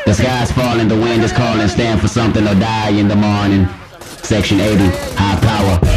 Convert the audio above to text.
The sky's falling, the wind is calling, stand for something or die in the morning. Section 80, high power.